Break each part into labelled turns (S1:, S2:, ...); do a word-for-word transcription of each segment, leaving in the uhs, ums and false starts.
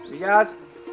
S1: Vigyázz!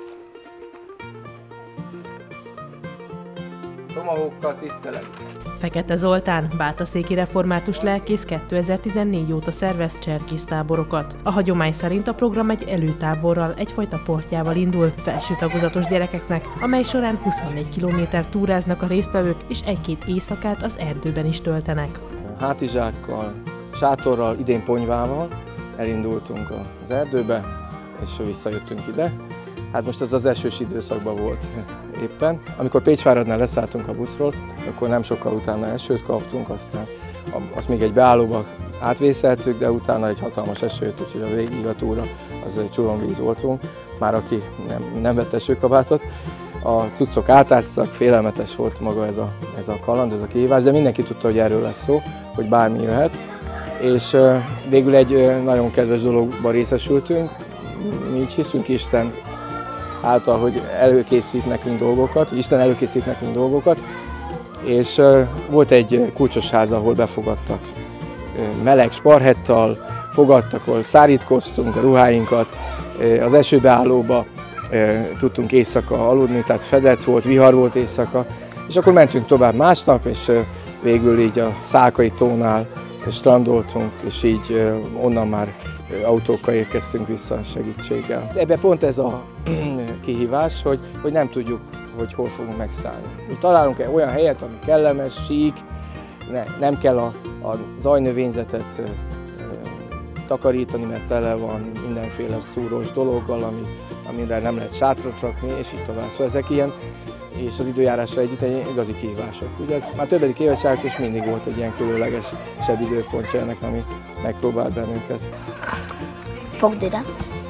S1: Tomahawkkal tisztelet!
S2: Fekete Zoltán, bátaszéki református lelkész kétezer-tizennégy óta szervez cserkésztáborokat. A hagyomány szerint a program egy előtáborral, egyfajta portyával indul felső tagozatos gyerekeknek, amely során huszonnégy kilométer túráznak a résztvevők, és egy-két éjszakát az erdőben is töltenek.
S1: Hátizsákkal, sátorral, idén ponyvával elindultunk az erdőbe, és visszajöttünk ide. Hát most ez az esős időszakban volt éppen. Amikor Pécsváradnál leszálltunk a buszról, akkor nem sokkal utána esőt kaptunk, aztán azt még egy beállóba átvészeltük, de utána egy hatalmas esőt, úgyhogy a végig a túra az egy csuromvíz voltunk, már aki nem, nem vett esőkabátot. A cuccok átásszak, félelmetes volt maga ez a, ez a kaland, ez a kihívás, de mindenki tudta, hogy erről lesz szó, hogy bármi jöhet. És végül egy nagyon kedves dologban részesültünk, mi így hiszünk Isten által, hogy előkészít nekünk dolgokat, hogy Isten előkészít nekünk dolgokat, és uh, volt egy kulcsos ház, ahol befogadtak uh, meleg sparhettal, fogadtak, ahol szárítkoztunk a ruháinkat, uh, az esőbeállóba uh, tudtunk éjszaka aludni, tehát fedett volt, vihar volt éjszaka, és akkor mentünk tovább másnap, és uh, végül így a Szálkai tónál strandoltunk, és így uh, onnan már autókkal érkeztünk vissza a segítséggel. Ebben pont ez a kihívás, hogy, hogy nem tudjuk, hogy hol fogunk megszállni. Mi találunk egy olyan helyet, ami kellemes, sík, ne, nem kell a, a zajnövényzetet e, e, takarítani, mert tele van mindenféle szúrós dologgal, ami, amire nem lehet sátrat rakni, és így tovább. Szóval ezek ilyen, és az időjárással együtt egy igazi kihívások. Ugye ez már többedik évet csináljuk, és mindig volt egy ilyen különlegesebb időpontja ennek, ami megpróbált bennünket.
S3: Fogd ide!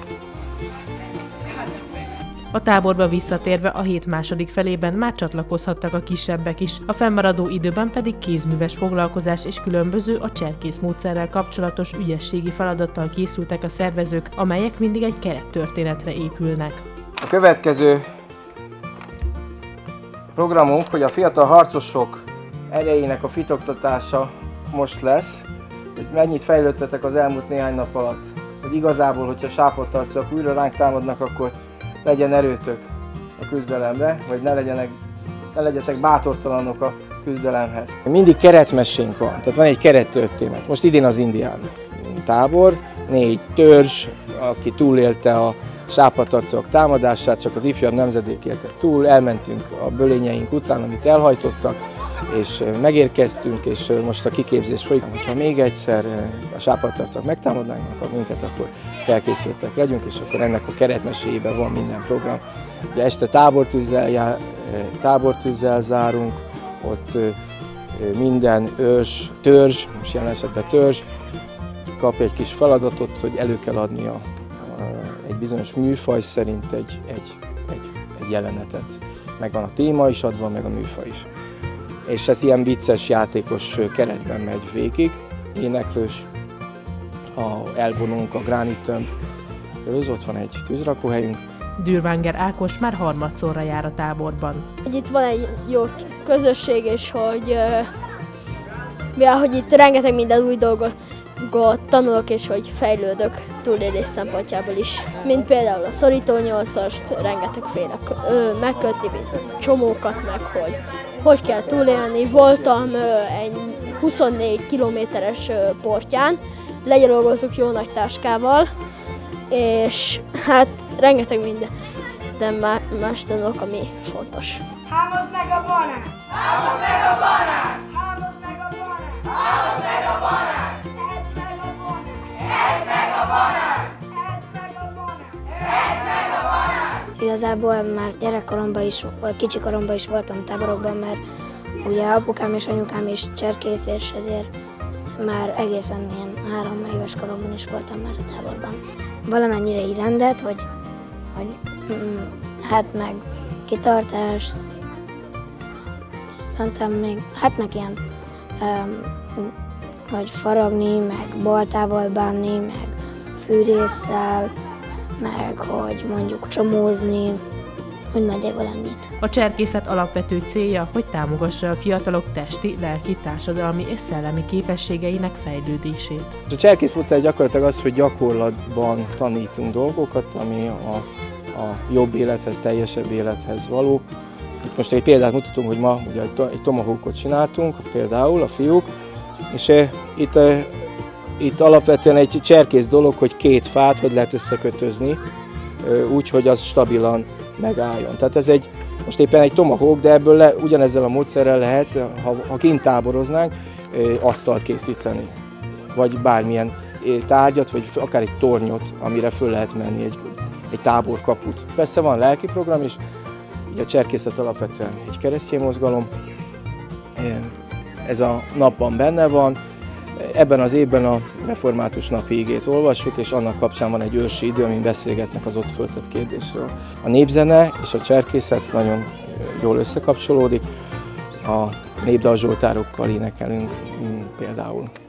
S2: A táborba visszatérve a hét második felében már csatlakozhattak a kisebbek is, a fennmaradó időben pedig kézműves foglalkozás és különböző a cserkész módszerrel kapcsolatos ügyességi feladattal készültek a szervezők, amelyek mindig egy kerettörténetre épülnek.
S1: A következő programunk, hogy a fiatal harcosok erejének a fitoktatása most lesz, hogy mennyit fejlődtetek az elmúlt néhány nap alatt, hogy igazából, hogyha sápadtarcok újra ránk támadnak, akkor legyen erőtök a küzdelemre, vagy ne, legyenek, ne legyetek bátortalanok a küzdelemhez. Mindig keretmesénk van, tehát van egy kerettörténet. Most idén az indián tábor, négy törzs, aki túlélte a sápadtarcok támadását, csak az ifjabb nemzedék élte túl, elmentünk a bölényeink után, amit elhajtottak, és megérkeztünk, és most a kiképzés folyik. Ha még egyszer a sápadtarcok megtámadnának minket, akkor felkészültek legyünk, és akkor ennek a keretmeséjében van minden program. Ugye este tábortűzzel, tábortűzzel zárunk, ott minden ős, törzs, most jelen esetben törzs, kap egy kis feladatot, hogy elő kell adni a, a, egy bizonyos műfaj szerint egy, egy, egy, egy jelenetet. Megvan a téma is adva, meg a műfaj is. És ez ilyen vicces, játékos keretben megy végig, éneklős, a, elvonunk a gránittömb, ott van egy tűzrakóhelyünk.
S2: Dürvánger Ákos már harmadszorra jár a táborban.
S3: Itt van egy jó közösség, és hogy mivel hogy itt rengeteg minden új dolgot tanulok, és hogy fejlődök túlélés szempontjából is. Mint például a szorító nyolcast, rengetegféle megkötni, mint csomókat, meg hogy hogy kell túlélni. Voltam egy huszonnégy kilométeres portyán, legyalogoltuk jó nagy táskával, és hát rengeteg minden, de más tanulok, ami fontos.
S4: Hámozd meg a banát! Hámozd meg a banát! Hámozd meg a banát! Hámozd meg a banát! Edd meg a banát! Edd meg a banát! Edd meg a banát!
S5: Igazából már gyerekkoromban is, vagy kicsikoromban is voltam táborokban, mert ugye apukám és anyukám is cserkész, és ezért már egészen ilyen három éves koromban is voltam már a táborban. Valamennyire így rendet, hogy, hogy mm, hát meg kitartást, szerintem még, hát meg ilyen, um, hogy faragni, meg baltával bánni, meg fűrésszel, meg hogy mondjuk csomózni, hogy nagyjából ennyit.
S2: A cserkészet alapvető célja, hogy támogassa a fiatalok testi, lelki, társadalmi és szellemi képességeinek fejlődését.
S1: A cserkész módszer gyakorlatilag az, hogy gyakorlatban tanítunk dolgokat, ami a a jobb élethez, teljesebb élethez való. Itt most egy példát mutatunk, hogy ma ugye egy tomahawkot csináltunk, például a fiúk, és itt, itt alapvetően egy cserkész dolog, hogy két fát hogy lehet összekötözni, úgy, hogy az stabilan megálljon. Tehát ez egy, most éppen egy tomahawk, de ebből le, ugyanezzel a módszerrel lehet, ha, ha kint táboroznánk, asztalt készíteni, vagy bármilyen tárgyat, vagy akár egy tornyot, amire föl lehet menni, egy, egy táborkaput. Persze van lelki program is, ugye a cserkészet alapvetően egy keresztény mozgalom, ez a napban benne van, ebben az évben a református napi igét olvassuk, és annak kapcsán van egy őrsi idő, amin beszélgetnek az ott föltett kérdésről. A népzene és a cserkészet nagyon jól összekapcsolódik, a népdalzsoltárokkal énekelünk például.